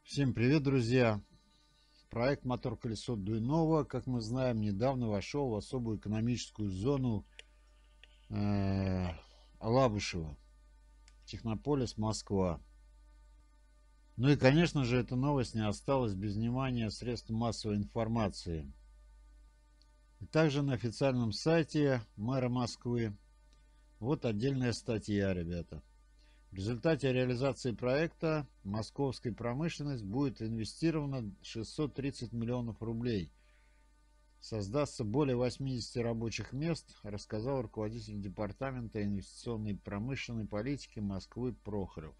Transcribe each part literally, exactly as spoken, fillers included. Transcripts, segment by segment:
Всем привет, друзья! Проект «Мотор Колесо Дуйнова», как мы знаем, недавно вошел в особую экономическую зону э, Алабышева, Технополис, Москва. Ну и, конечно же, эта новость не осталась без внимания средств массовой информации. И также на официальном сайте мэра Москвы вот отдельная статья, ребята. В результате реализации проекта московская промышленность будет инвестировано шестьсот тридцать миллионов рублей. Создастся более восьмидесяти рабочих мест, рассказал руководитель департамента инвестиционной и промышленной политики Москвы Прохоров.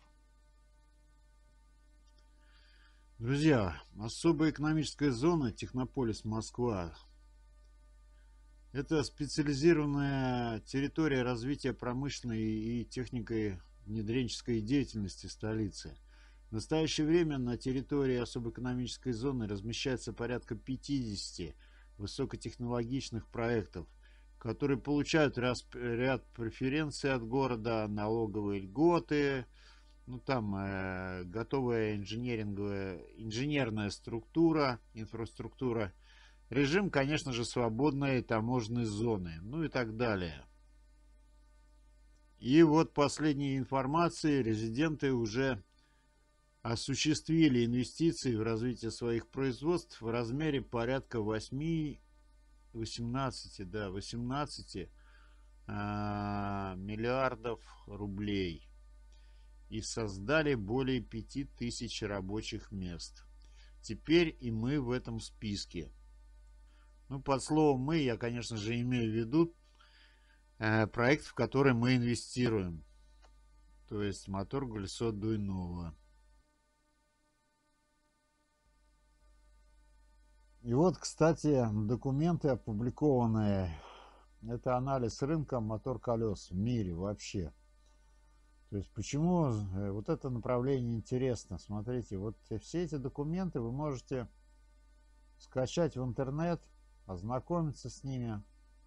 Друзья, особая экономическая зона Технополис Москва – это специализированная территория развития промышленной и техникой внедренческой деятельности столицы. В настоящее время на территории особой экономической зоны размещается порядка пятидесяти высокотехнологичных проектов, которые получают ряд преференций от города, налоговые льготы, ну там э, готовая инженеринговая, инженерная структура, инфраструктура, режим, конечно же, свободной таможенной зоны, ну и так далее. И вот последней информации, резиденты уже осуществили инвестиции в развитие своих производств в размере порядка восьми восемнадцати, да, восемнадцати а, миллиардов рублей и создали более пяти тысяч рабочих мест. Теперь и мы в этом списке. Ну, под словом «мы» я, конечно же, имею в виду э, проект, в который мы инвестируем. То есть мотор колесо Дуйнова. И вот, кстати, документы опубликованные. Это анализ рынка мотор колес в мире вообще. То есть почему вот это направление интересно? Смотрите, вот все эти документы вы можете скачать в интернет, ознакомиться с ними.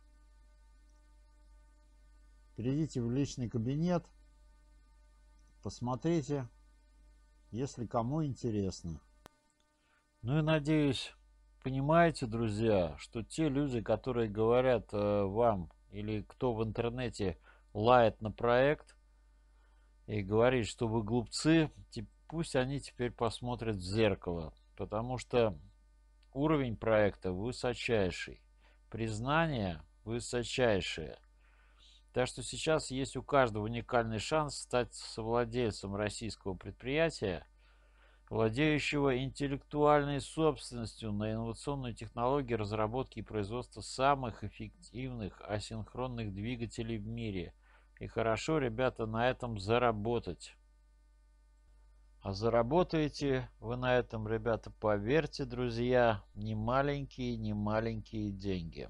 Перейдите в личный кабинет, посмотрите, если кому интересно. Ну и надеюсь, понимаете, друзья, что те люди, которые говорят э, вам или кто в интернете лает на проект и говорит, что вы глупцы, пусть они теперь посмотрят в зеркало, потому что уровень проекта высочайший, признание высочайшее. Так что сейчас есть у каждого уникальный шанс стать совладельцем российского предприятия, владеющего интеллектуальной собственностью на инновационные технологии разработки и производства самых эффективных асинхронных двигателей в мире. И хорошо, ребята, на этом заработать. А заработаете вы на этом, ребята, поверьте, друзья, не маленькие, не маленькие деньги.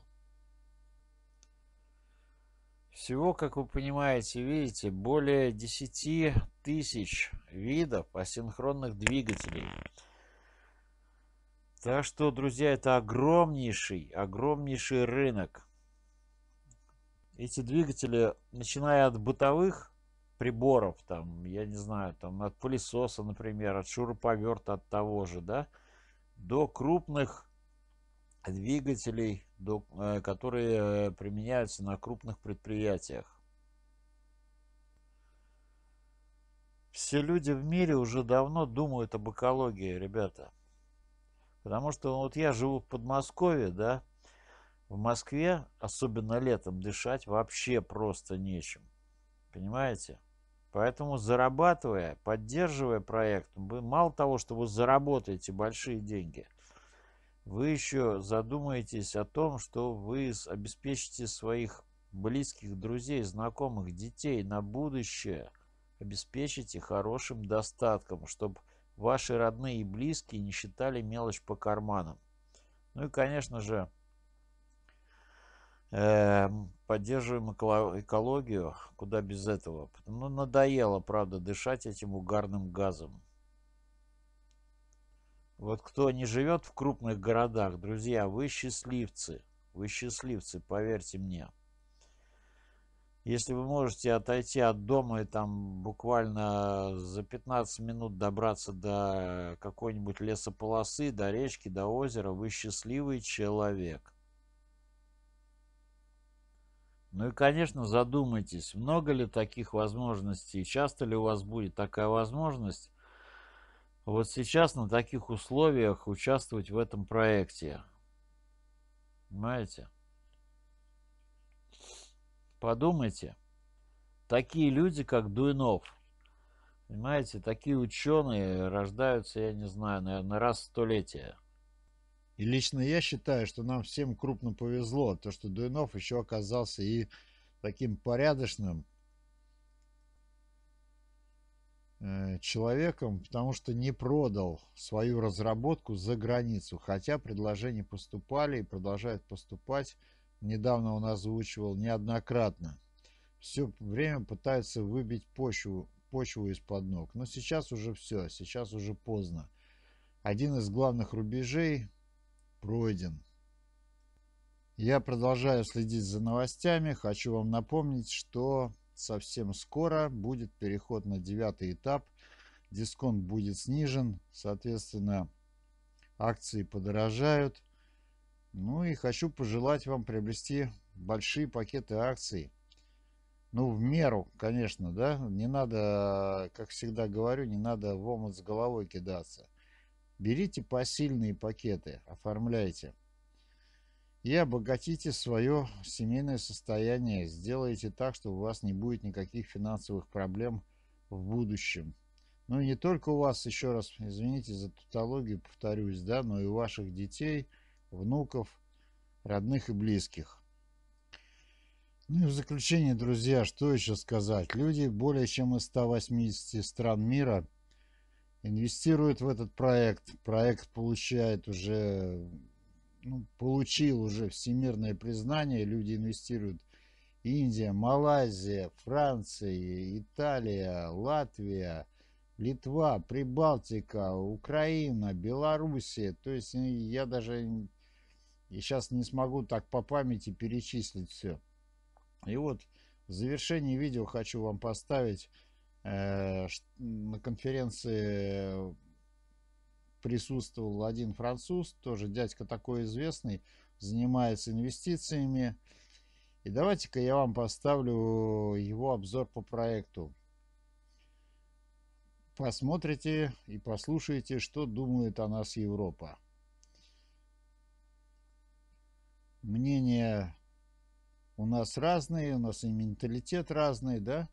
Всего, как вы понимаете, видите, более десяти тысяч видов асинхронных двигателей. Так что, друзья, это огромнейший, огромнейший рынок. Эти двигатели, начиная от бытовых приборов, там, я не знаю, там, от пылесоса, например, от шуруповерта, от того же, да, до крупных двигателей, до, э, которые применяются на крупных предприятиях. Все люди в мире уже давно думают об экологии, ребята. Потому что вот я живу в Подмосковье, да, в Москве, особенно летом, дышать вообще просто нечем. Понимаете? Поэтому, зарабатывая, поддерживая проект, вы мало того, что вы заработаете большие деньги, вы еще задумаетесь о том, что вы обеспечите своих близких, друзей, знакомых, детей на будущее, обеспечите хорошим достатком, чтобы ваши родные и близкие не считали мелочь по карманам. Ну и, конечно же, э, поддерживаем экологию, куда без этого. Ну, надоело, правда, дышать этим угарным газом. Вот кто не живет в крупных городах, друзья, вы счастливцы. Вы счастливцы, поверьте мне. Если вы можете отойти от дома и там буквально за пятнадцать минут добраться до какой-нибудь лесополосы, до речки, до озера, вы счастливый человек. Ну и, конечно, задумайтесь, много ли таких возможностей, часто ли у вас будет такая возможность вот сейчас на таких условиях участвовать в этом проекте. Понимаете? Подумайте. Такие люди, как Дуйнов, понимаете, такие ученые рождаются, я не знаю, наверное, раз в столетие. И лично я считаю, что нам всем крупно повезло, то, что Дуйнов еще оказался и таким порядочным э, человеком, потому что не продал свою разработку за границу, хотя предложения поступали и продолжают поступать. Недавно он озвучивал неоднократно. Все время пытаются выбить почву, почву из-под ног. Но сейчас уже все, сейчас уже поздно. Один из главных рубежей пройден. Я продолжаю следить за новостями. Хочу вам напомнить, что совсем скоро будет переход на девятый этап. Дисконт будет снижен, соответственно, акции подорожают. Ну и хочу пожелать вам приобрести большие пакеты акций. Ну, в меру, конечно, да. Не надо, как всегда говорю, не надо в омут с головой кидаться. Берите посильные пакеты, оформляйте. И обогатите свое семейное состояние. Сделайте так, чтобы у вас не будет никаких финансовых проблем в будущем. Ну и не только у вас, еще раз, извините за тавтологию, повторюсь, да, но и у ваших детей, внуков, родных и близких. Ну и в заключение, друзья, что еще сказать? Люди более чем из ста восьмидесяти стран мира инвестируют в этот проект. Проект получает уже, ну, получил уже всемирное признание. Люди инвестируют. Индия, Малайзия, Франция, Италия, Латвия, Литва, Прибалтика, Украина, Белоруссия. То есть я даже и сейчас не смогу так по памяти перечислить все. И вот в завершении видео хочу вам поставить. Э, на конференции присутствовал один француз, тоже дядька такой известный, занимается инвестициями. И давайте-ка я вам поставлю его обзор по проекту. Посмотрите и послушайте, что думает о нас Европа. Мнения у нас разные, у нас и менталитет разный, да?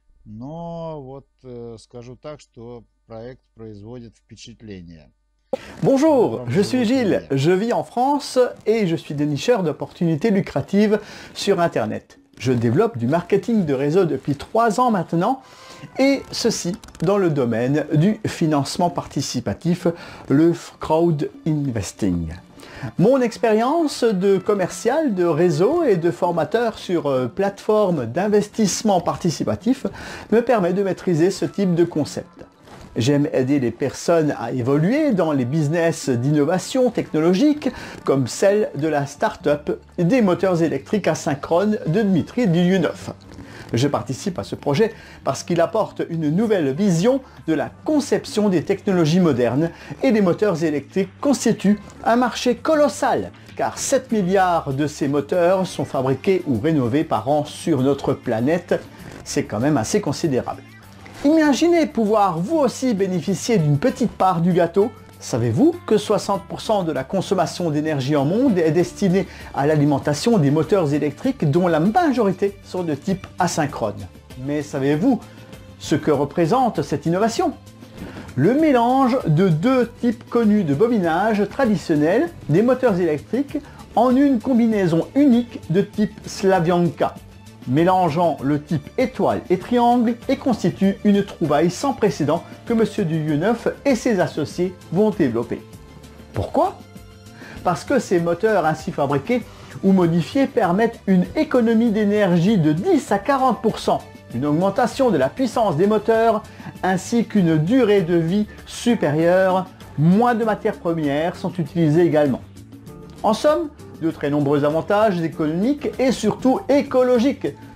Но вот э, скажу так, что проект производит впечатление. Bonjour, je suis Gilles, je vis en France et je suis dénicheur d'opportunités lucratives sur Internet. Je développe du marketing de réseau depuis trois ans maintenant et ceci dans le domaine du financement participatif, le crowd investing. Mon expérience de commercial, de réseau et de formateur sur euh, plateforme d'investissement participatif me permet de maîtriser ce type de concept. J'aime aider les personnes à évoluer dans les business d'innovation technologique comme celle de la start-up des moteurs électriques asynchrones de Dmitry Duyunov. Je participe à ce projet parce qu'il apporte une nouvelle vision de la conception des technologies modernes et les moteurs électriques constituent un marché colossal car sept milliards de ces moteurs sont fabriqués ou rénovés par an sur notre planète. C'est quand même assez considérable. Imaginez pouvoir vous aussi bénéficier d'une petite part du gâteau. Savez-vous que soixante pour cent de la consommation d'énergie en monde est destinée à l'alimentation des moteurs électriques dont la majorité sont de type asynchrone? Mais savez-vous ce que représente cette innovation? Le mélange de deux types connus de bobinage traditionnels des moteurs électriques en une combinaison unique de type Slavyanka, mélangeant le type étoile et triangle et constitue une trouvaille sans précédent que M. Duyunov et ses associés vont développer. Pourquoi? Parce que ces moteurs ainsi fabriqués ou modifiés permettent une économie d'énergie de dix à quarante pour cent, une augmentation de la puissance des moteurs ainsi qu'une durée de vie supérieure. Moins de matières premières sont utilisées également. En somme, de très nombreux avantages économiques et surtout écologiques.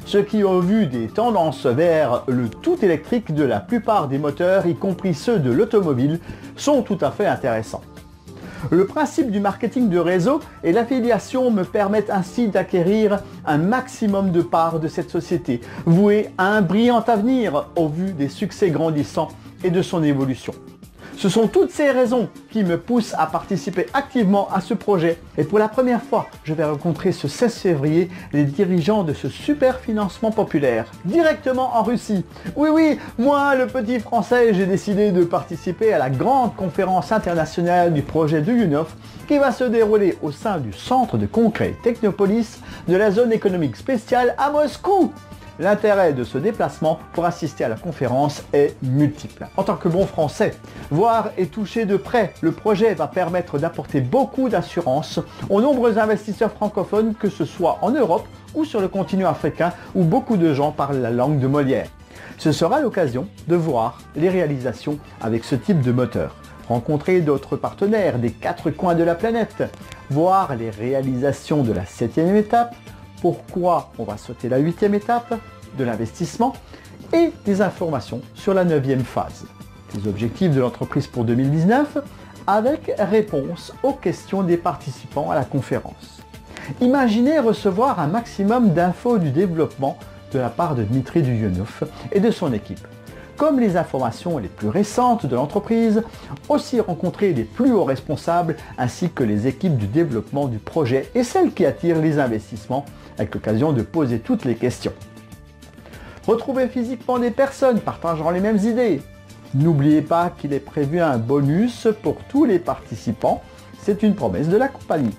ce qui au vu des tendances vers le tout électrique de la plupart des moteurs, y compris ceux de l'automobile, sont tout à fait intéressants. Le principe du marketing de réseau et l'affiliation me permettent ainsi d'acquérir un maximum de parts de cette société, vouée à un brillant avenir au vu des succès grandissants et de son évolution. Ce sont toutes ces raisons qui me poussent à participer activement à ce projet. Et pour la première fois, je vais rencontrer ce seize février les dirigeants de ce super financement populaire, directement en Russie. Oui, oui, moi, le petit français, j'ai décidé de participer à la grande conférence internationale du projet de UNOF qui va se dérouler au sein du centre de congrès Technopolis de la zone économique spéciale à Moscou. L'intérêt de ce déplacement pour assister à la conférence est multiple. En tant que bon français, voir et toucher de près le projet va permettre d'apporter beaucoup d'assurance aux nombreux investisseurs francophones, que ce soit en Europe ou sur le continent africain où beaucoup de gens parlent la langue de Molière. Ce sera l'occasion de voir les réalisations avec ce type de moteur, rencontrer d'autres partenaires des quatre coins de la planète, voir les réalisations de la septième étape, pourquoi on va sauter la huitième étape de l'investissement et des informations sur la neuvième phase. Les objectifs de l'entreprise pour deux mille dix-neuf avec réponse aux questions des participants à la conférence. Imaginez recevoir un maximum d'infos du développement de la part de Dmitri Duyunov et de son équipe, comme les informations les plus récentes de l'entreprise, aussi rencontrer les plus hauts responsables ainsi que les équipes du développement du projet et celles qui attirent les investissements, avec l'occasion de poser toutes les questions. Retrouver physiquement des personnes partageant les mêmes idées. N'oubliez pas qu'il est prévu un bonus pour tous les participants, c'est une promesse de la compagnie.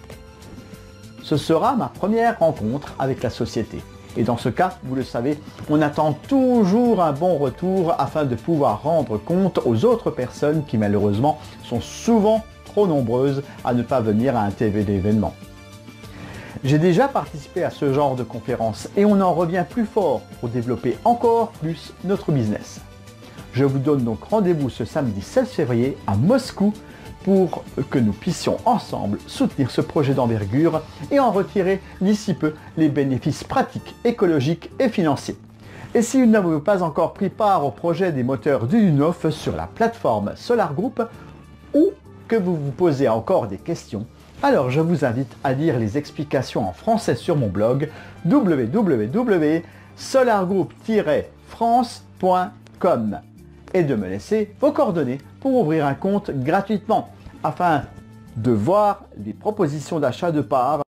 Ce sera ma première rencontre avec la société. Et dans ce cas, vous le savez, on attend toujours un bon retour afin de pouvoir rendre compte aux autres personnes qui malheureusement sont souvent trop nombreuses à ne pas venir à un T V d'événement. J'ai déjà participé à ce genre de conférence et on en revient plus fort pour développer encore plus notre business. Je vous donne donc rendez-vous ce samedi seize février à Moscou pour que nous puissions ensemble soutenir ce projet d'envergure et en retirer d'ici peu les bénéfices pratiques, écologiques et financiers. Et si vous n'avez pas encore pris part au projet des moteurs du UNOF sur la plateforme Solar Group ou que vous vous posez encore des questions, alors je vous invite à lire les explications en français sur mon blog w w w point solar group tiret france point com et de me laisser vos coordonnées pour ouvrir un compte gratuitement afin de voir les propositions d'achat de parts